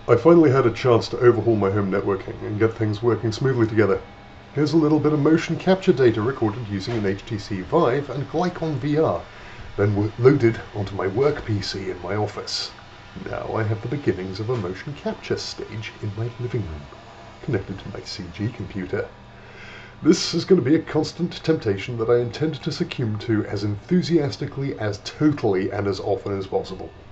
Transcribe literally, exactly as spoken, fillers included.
I finally had a chance to overhaul my home networking and get things working smoothly together. Here's a little bit of motion capture data recorded using an H T C Vive and Glycon V R, then loaded onto my work P C in my office. Now I have the beginnings of a motion capture stage in my living room, connected to my C G computer. This is going to be a constant temptation that I intend to succumb to as enthusiastically, as totally, and as often as possible.